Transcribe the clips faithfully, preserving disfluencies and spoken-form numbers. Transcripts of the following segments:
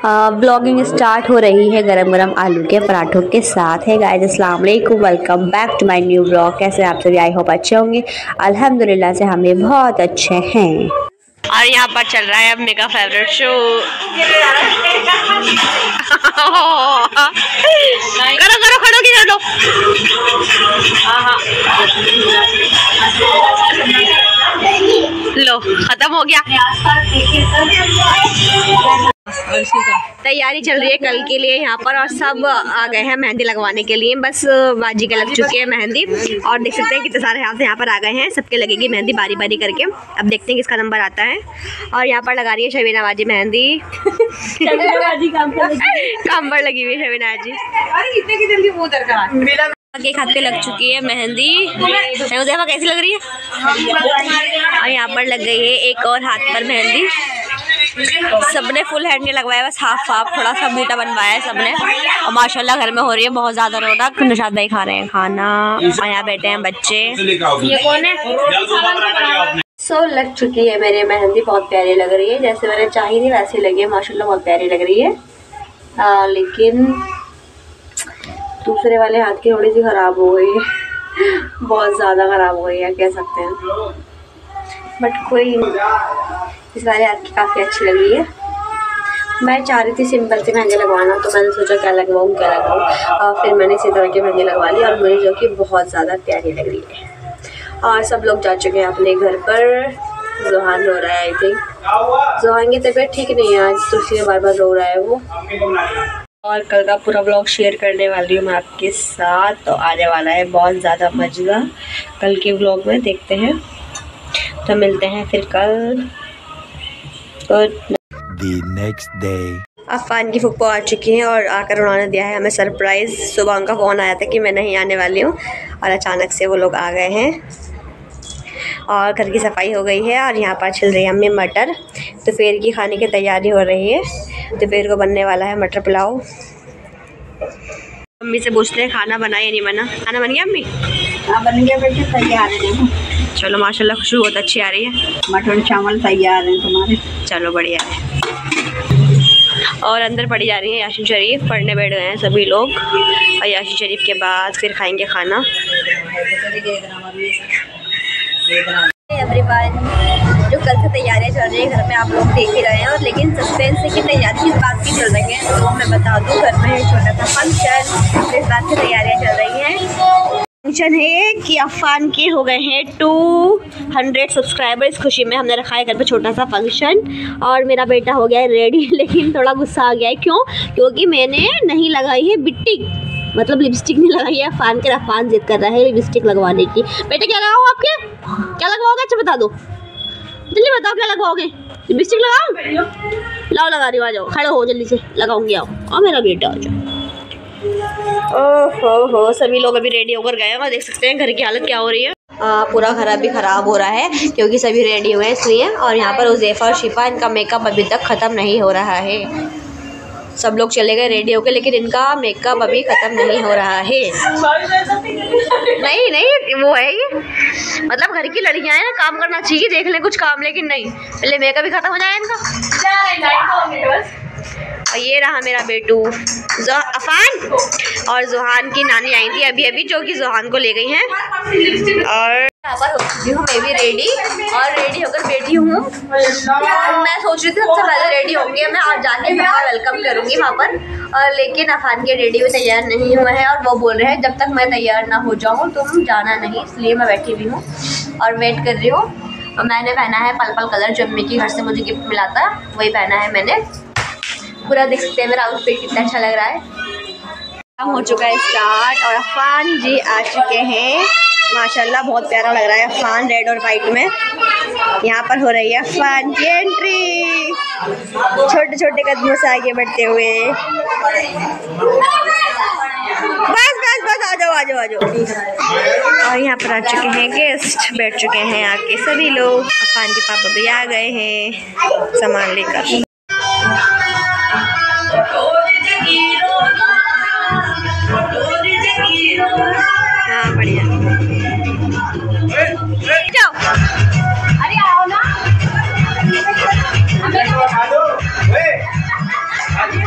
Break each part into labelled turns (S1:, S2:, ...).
S1: Blogging start हो रही है गरम गरम आलू के पराठों के साथ। है गाइस, अस्सलाम वालेकुम, welcome back to my new blog. कैसे आप सभी? आई होप अच्छे होंगे। अल्हम्दुलिल्लाह से हम भी बहुत अच्छे हैं। और यहाँ पर चल रहा है अब मेरा फेवरेट शो। करो करो खड़ो की कर लो। लो खत्म हो गया। तैयारी चल रही है कल के लिए यहाँ पर, और सब आ गए हैं मेहंदी लगवाने के लिए। बस बाजी के लग चुकी है मेहंदी, और देख सकते हैं कितने सारे हाथ यहाँ पर आ गए हैं। सबके लगेगी मेहंदी बारी बारी करके। अब देखते हैं किसका नंबर आता है। और यहाँ पर लगा रही है शबीना बाजी मेहंदी। काम पर लगी हुई है शबीना जी। एक हाथ पे लग चुकी है मेहंदी। उज़ैफा कैसी लग रही है? और यहाँ पर लग गई है एक और हाथ पर मेहंदी। सबने फुल हैंड नहीं लगवाया, बस हाफ हाफ थोड़ा सा बूटा बनवाया है सबने। और माशाल्लाह घर में हो रही है बहुत ज़्यादा रौनक। निशाद भाई खा रहे हैं खाना, और यहाँ बैठे हैं बच्चे। ये कौन है? सो so, लग चुकी है मेरी मेहंदी। बहुत प्यारी लग रही है, जैसे मैंने चाही थी वैसे लगी है माशाल्लाह। बहुत प्यारी लग रही है। आ, लेकिन दूसरे वाले हाथ की थोड़ी सी ख़राब हो गई है। बहुत ज़्यादा ख़राब हो गई है कह सकते हैं, बट कोई इस वाले हाथ की काफ़ी अच्छी लग रही है। मैं चाह रही थी सिंपल से मेहंदी लगवाना, तो मैंने सोचा क्या लगवाऊँ क्या लगवाऊँ, और फिर मैंने इसी तरह की मेहंदी लगवा ली, और मुझे जो कि बहुत ज़्यादा प्यारी लग रही है। और सब लोग जा चुके हैं अपने घर पर। जोहान रो रहा है, आई थिंक जोहान की तबीयत ठीक नहीं है आज, तो इसलिए बार बार रो रहा है वो। और कल का पूरा ब्लॉग शेयर करने वाली हूँ मैं आपके साथ, तो आने वाला है बहुत ज़्यादा मज़ेदार कल के ब्लॉग में। देखते हैं, तो मिलते हैं फिर कल।
S2: The next day.
S1: अफ़ान की फुप्पो आ चुकी हैं, और आकर उन्होंने दिया है हमें सरप्राइज़। सुबह उनका फ़ोन आया था कि मैं नहीं आने वाली हूँ, और अचानक से वो लोग आ गए हैं। और घर की सफाई हो गई है, और यहाँ पर चल रही है अम्मी मटर। दोपहर की खाने की तैयारी हो रही है। दोपहर को बनने वाला है मटर पुलाव। अम्मी से पूछते हैं खाना बना या नहीं बना। खाना बन गया अम्मी?
S3: हाँ बन गया बेटे, तैयार है।
S1: चलो माशाल्लाह खुशबू बहुत अच्छी आ रही है।
S3: मटन चावल तैयार हैं तुम्हारे।
S1: चलो बढ़िया है। और अंदर पढ़ी जा रही है यासीन शरीफ, पढ़ने बैठ गए हैं सभी लोग। और यासीन शरीफ के बाद फिर खाएंगे खाना। एवरीवन, जो कल से तैयारियां चल रही है घर में, आप लोग देख ही रहे हैं। और लेकिन सस्पेंस है कि तैयारी किस बात की चल रही है, तो मैं बता दूं, घर में छोटा सा फंक्शन, इस बात से तैयारियां चल रही हैं। फंक्शन है कि अफ़ान के हो गए हैं टू हंड्रेड सब्सक्राइबर। इस खुशी में हमने रखा है घर पे छोटा सा फंक्शन, और मेरा बेटा हो गया है रेडी। लेकिन थोड़ा गुस्सा आ गया है। क्यों? क्योंकि मैंने नहीं लगाई है बिट्टी, मतलब लिपस्टिक नहीं लगाई है। अफ़ान के अफ़ान जिद कर रहा है लिपस्टिक लगवाने की। बेटे क्या लगाओ आपके? क्या लगवाओगे? अच्छा बता दो, जल्दी बताओ क्या लगवाओगे। लिपस्टिक लगाओ? लाओ लगा रही हो, आ जाओ, खड़े हो जल्दी से, लगाऊंगी। आओ और मेरा बेटा आ जाओ। ओहो हो, सभी लोग अभी रेडी होकर गए हैं, और देख सकते हैं घर की हालत क्या हो रही है। आ, पूरा घर अभी ख़राब हो रहा है क्योंकि सभी रेडी हुए हैं इसलिए। और यहाँ पर उज़ैफा और शिफा, इनका मेकअप अभी तक ख़त्म नहीं हो रहा है। सब लोग चले गए रेडी होकर, लेकिन इनका मेकअप अभी ख़त्म नहीं हो रहा है। नहीं नहीं वो है ये, मतलब घर की लड़कियां हैं ना, काम करना चाहिए, देख लें कुछ काम, लेकिन नहीं, पहले मेकअप भी ख़त्म हो जाए इनका। और ये रहा मेरा बेटू अफ़ान। और जोहान की नानी आई थी अभी अभी, जो कि जोहान को ले गई हैं। और यहाँ पर हो चुकी हूँ मैं भी रेडी, और रेडी होकर बैठी हूँ। मैं सोच रही थी सबसे पहले रेडी होंगे, मैं आज जाके मेरा वेलकम करूँगी वहाँ पर। और लेकिन अफ़ान के रेडी हुए तैयार नहीं हुए हैं, और वो बोल रहे हैं जब तक मैं तैयार ना हो जाऊँ तुम जाना नहीं, इसलिए मैं बैठी हुई हूँ और वेट कर रही हूँ। और मैंने पहना है पर्पल कलर, जो अम्मी के घर से मुझे गिफ्ट मिला था, वही पहना है मैंने। पूरा देख सकते हैं मेरा आउटफिट कितना अच्छा लग रहा है। काम हो चुका है स्टार्ट, और अफ़ान जी आ चुके हैं। माशाल्लाह बहुत प्यारा लग रहा है अफ़ान रेड और वाइट में। यहाँ पर हो रही है अफ़ान की एंट्री, छोटे छोटे कदमों से आगे बढ़ते हुए। बस बस बस आ जाओ आ जाओ आ जाओ। और यहाँ पर आ चुके हैं गेस्ट, बैठ चुके हैं आके सभी लोग। अफ़ान के पापा भी आ गए हैं सामान लेकर। हाँ बढ़िया, जाओ। अरे आओ ना।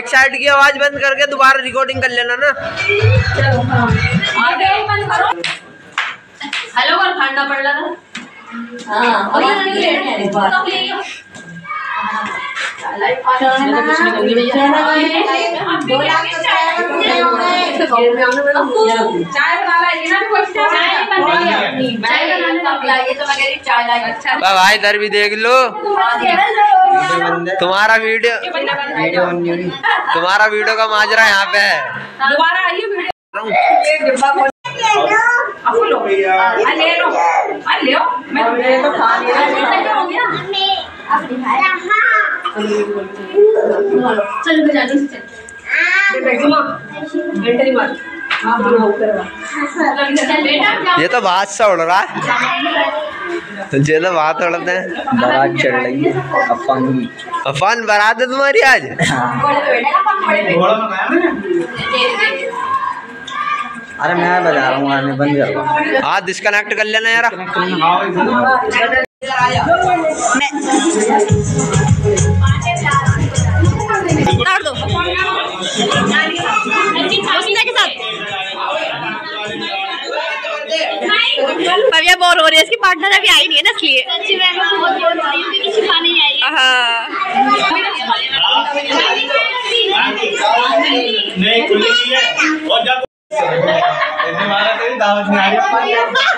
S4: एक साइड की आवाज बंद करके दोबारा रिकॉर्डिंग कर लेना ना।
S1: हेलो कर खाना पड़ रहा था। हाँ और ये नहीं लेट है तब ले लियो। लाइट आ रहा है कुछ नहीं करनी भैया। दो लाख तो चाय बना लाएगी ना कोई चाय बनाएगी चाय बनाने तब लाएगी तो मगर चाय लाएगी। अच्छा
S4: भाई इधर भी देख लो तुम्हारा वीडियो तुम्हारा वीडियो का माजरा यहाँ पे है।
S1: दोबारा आइए वीडियो आपको लो आ ले लो आ ले लो मैं तो खा लिया हो गया अपनी भाई चल बजा दो चल बेटा मां एंट्री मार आप लोग करवा
S4: ये तो बात सा उड़ रहा है ये तो बात उड़ते हैं।
S5: बारात चढ़ रही है अफन
S4: अफन बारात है तुम्हारी आज।
S5: अरे मैं बजा रहा हूँ आने बंद कर
S4: हाँ डिस्कनेक्ट कर लेना यार।
S1: कर दो के साथ भैया बोर हो रही है इसकी पार्टनर अभी आई नहीं है ना इसलिए हाँ
S6: दावत में आ रही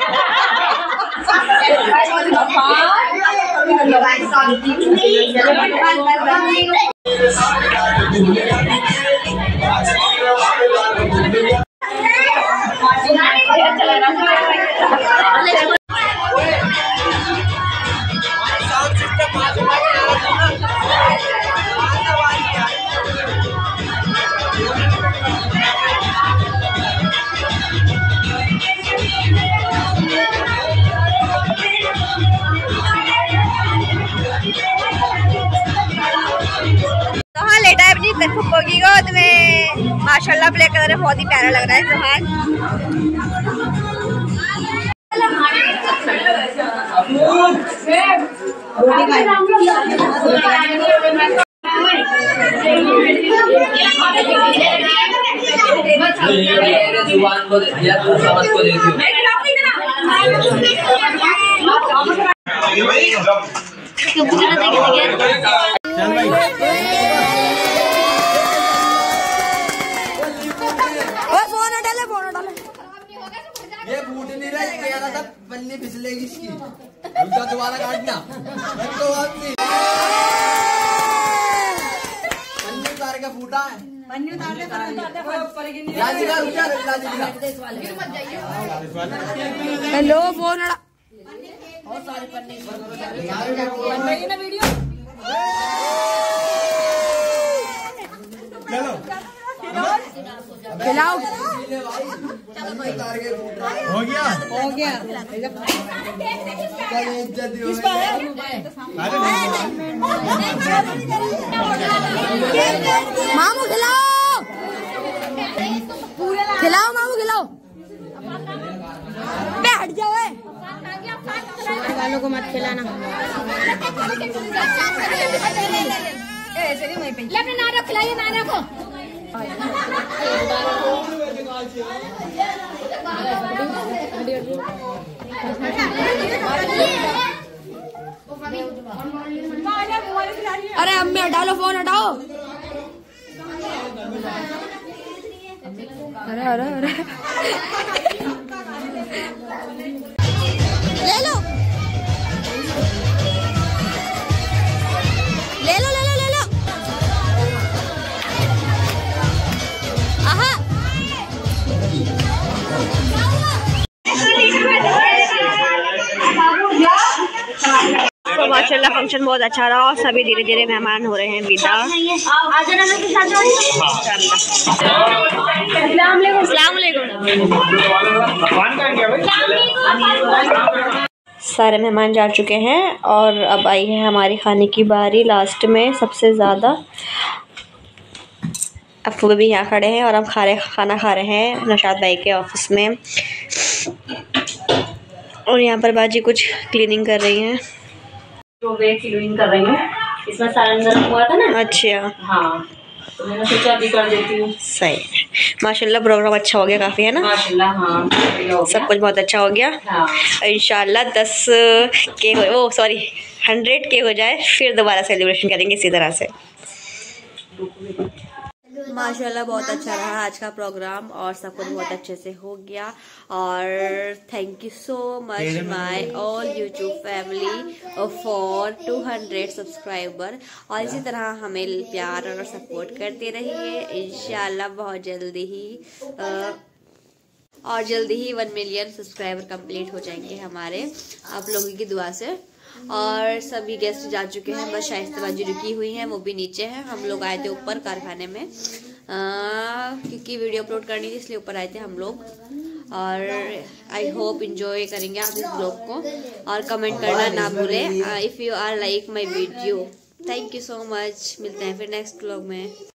S1: फुप्पो की गोद में माशाल्लाह ब्लैक कलर है बहुत ही प्यारा लग रहा है सुहान।
S4: ये फूट नहीं रहा है यार सब पन्नी फिसलेगी इसकी उल्टा दोबारा काटना तो आपकी पन्नी उतार के फूटा है पन्नी उतार के राजी का रुक जा राजी का
S1: हेलो फोन
S4: बहुत सारी पन्नी
S1: बनवाइए ना वीडियो खिलाओ
S6: हो गया
S1: हो गया मामू खिलाओ खिलाओ मामू खिलाओ बैठ जाओ वालों को मत खिलाना ऐसे नहीं वहीं पे अपने नाना खिलाइए नाना को अरे अम्मी हटा लो फोन हटाओ। अरे अरे अरे ले लो ले लो ले लो ले लो आहा तो माशाल्लाह फंक्शन बहुत अच्छा रहा और सभी धीरे धीरे मेहमान हो रहे हैं विदा। सारे मेहमान जा चुके हैं और अब आई है हमारी खाने की बारी लास्ट में सबसे ज़्यादा। अफू भी यहाँ खड़े हैं और हम खा रहे खाना खा रहे हैं नौशाद भाई के ऑफिस में और यहाँ पर बाजी कुछ क्लीनिंग कर रही हैं।
S7: तो वे क्लीनिंग कर रही हूँ इसमें सारा अंदर हुआ था ना।
S1: अच्छा
S7: हाँ
S6: तो मैंने सोचा अभी कर देती हूँ।
S1: सही, माशाल्लाह प्रोग्राम अच्छा हो गया काफ़ी, है ना?
S6: माशाल्लाह हाँ, बढ़िया हो गया।
S1: सब कुछ बहुत अच्छा हो गया।
S6: हाँ।
S1: इंशाल्लाह दस के हो, ओ सॉरी हंड्रेड के हो जाए, फिर दोबारा सेलिब्रेशन करेंगे इसी तरह से। माशाल्लाह बहुत अच्छा रहा आज का प्रोग्राम और सब कुछ बहुत अच्छे से हो गया। और thank you so much my all YouTube family for two hundred subscriber. और इसी तरह हमें प्यार और सपोर्ट करते रहिए। इंशाल्लाह बहुत जल्दी ही आ, और जल्दी ही वन मिलियन सब्सक्राइबर कंप्लीट हो जाएंगे हमारे, आप लोगों की दुआ से। और सभी गेस्ट जा चुके हैं, बस शाइस्ता बाजी रुकी हुई हैं, वो भी नीचे हैं। हम लोग आए थे ऊपर कारखाने में आ, क्योंकि वीडियो अपलोड करनी थी, इसलिए ऊपर आए थे हम लोग। और आई होप इंजॉय करेंगे आप इस ब्लॉग को, और कमेंट करना ना भूलें if you are like my video. Thank you so much, मिलते हैं फिर नेक्स्ट ब्लॉग में।